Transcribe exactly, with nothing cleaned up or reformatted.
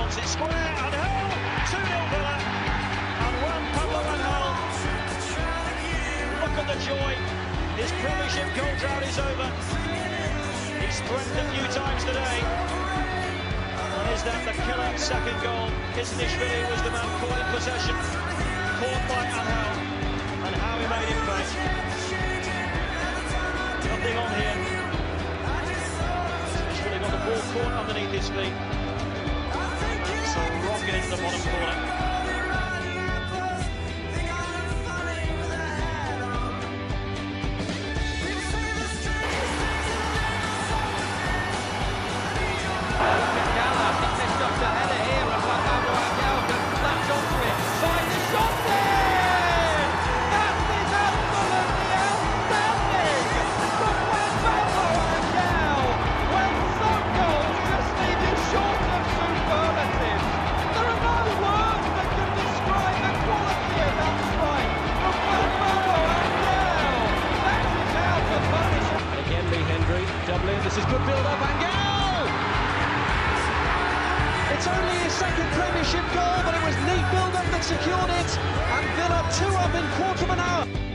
Wants it square, and Hull, two nil Villa, and Juan Pablo Angel. Look at the joy. His Premiership goal drought is over. He's threatened a few times today. And is that the killer second goal? Isnishvili was the man caught in possession, caught by Angel, and how he made him pay. Nothing on here. Isishvili got the ball caught underneath his feet. It's a rocket into the bottom corner. Dublin, this is good build-up, and goal! It's only his second Premiership goal, but it was neat build-up that secured it, and Villa two up in quarter of an hour.